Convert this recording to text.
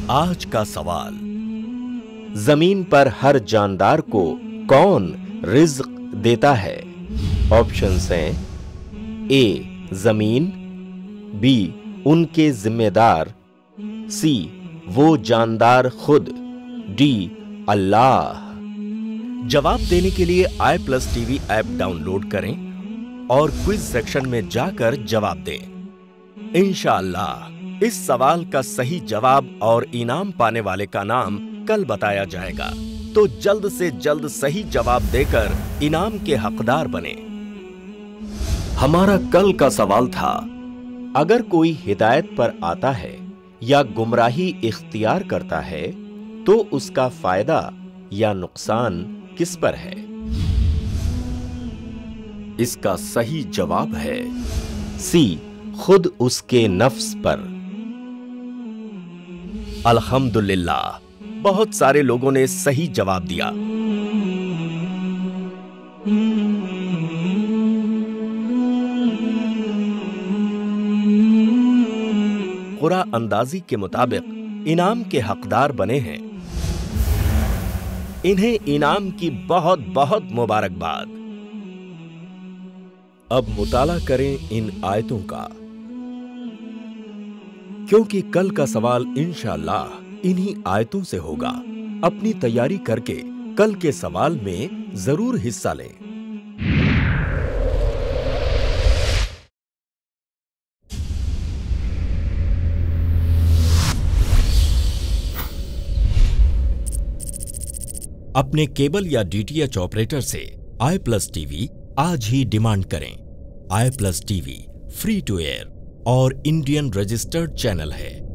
आज का सवाल, जमीन पर हर जानदार को कौन रिज्क देता है? ऑप्शंस हैं ए जमीन, बी उनके जिम्मेदार, सी वो जानदार खुद, डी अल्लाह। जवाब देने के लिए i+tv ऐप डाउनलोड करें और क्विज सेक्शन में जाकर जवाब दें। इंशाअल्लाह इस सवाल का सही जवाब और इनाम पाने वाले का नाम कल बताया जाएगा, तो जल्द से जल्द सही जवाब देकर इनाम के हकदार बने। हमारा कल का सवाल था, अगर कोई हिदायत पर आता है या गुमराही इख्तियार करता है तो उसका फायदा या नुकसान किस पर है? इसका सही जवाब है सी, खुद उसके नफ्स पर। अल्हम्दुलिल्लाह, बहुत सारे लोगों ने सही जवाब दिया। कुरा अंदाजी के मुताबिक इनाम के हकदार बने हैं। इन्हें इनाम की बहुत बहुत मुबारकबाद। अब मुताला करें इन आयतों का, क्योंकि कल का सवाल इंशाअल्लाह इन्हीं आयतों से होगा। अपनी तैयारी करके कल के सवाल में जरूर हिस्सा लें। अपने केबल या डीटीएच ऑपरेटर से i+tv आज ही डिमांड करें। i+tv फ्री टू एयर और इंडियन रजिस्टर्ड चैनल है।